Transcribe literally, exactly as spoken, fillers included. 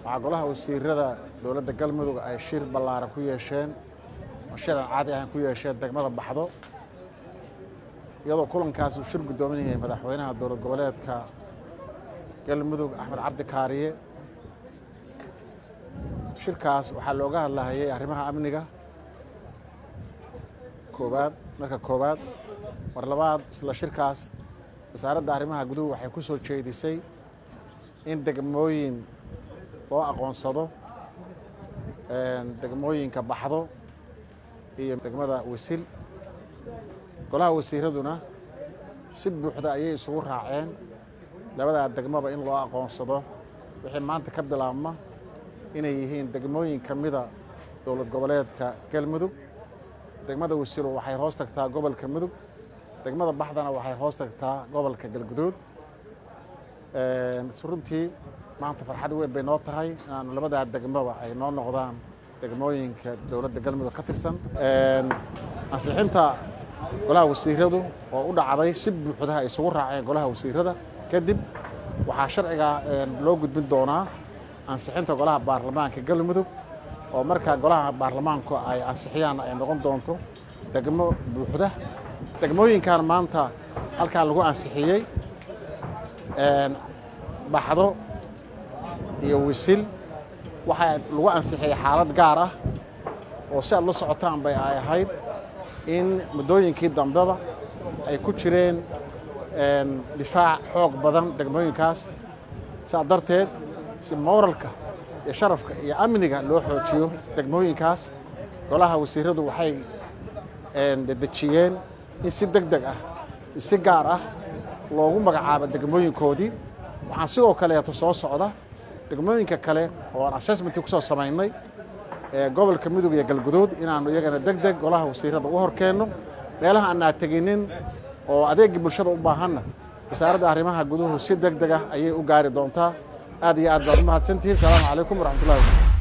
waxaa golaha wasiirada dowladda galmudug ay shir ballaaran ku yeesheen oo shir aan caadi ahaan ku yeesheen degmada Baxdo iyadoo kulankaas uu shir gudoominayay madaxweynaha dowlad goboleedka galmudug Axmed Cabdi Kaariye shirkaas waxaa looga hadlayay arrimaha amniga koobaad marka koobaad war labaad isla shirkaas wasaaradda arrimaha guduhu waxay ku soo jeedisay in degmooyin loo aqoonsado degmooyinka Baxdo iyo degmada Wisil golaha wasiiraduna si buuxda ayay isugu raaceen labada degmaba in loo aqoonsado wixii maanta ka bilaabma inay yihiin degmooyin kamida dowlad goboleedka galmudug degmada Wisil waxay hoos tagtaa gobolka mudug degmada Baxdana waxay hoos tagtaa gobolka galguduud ee runtii maanta farxad weyn bay noo tahay in labada degmaba ay noo noqdaan degmooyinka dowladda galmudug ka tirsan ee ansixinta golaha wasiiradu oo u dhacday si buuxda ay isugu raaceen golaha wasiirada kadib waxaa sharciga loo gudbin doonaa ansixinta golaha baarlamaanka galmudug oo marka golaha baarlamaanku ay ansixiyaan ay noqon doonto degmo buuxda degmooyinkan maanta halkaan lagu ansixiyay ee Baxdo iyo Wisil waxa lagu ansixiyay xaalad gaar ah oo si aad la socotaan bay ay ahayd in mudooyinkii dambeba ay ku jireen een difaac xoog badan degmooyinkaas saadarteed si moralka iyo sharafka iyo amniga loo xoojiyo degmooyinkaas golaha wasiiradu waxay een dadajiyeen in si degdeg ah si gaar ah loogu magacaabo degmooyinkoodii waxaan sidoo kale soo socda degmooyinka kale oo assessment ku soo sameeynay ee gobolka mudug iyo galguduud inaanu iyagana degdeg golaha wasiirada u horkeeno meelaha aan taginin oo adeeg bulshada u baahanna wasaaradda arrimaha guduhu si degdeg ah ayay u gaari doontaa aad iyo aad baad mahadsantihiin salaamu calaykum waraxmatullaahi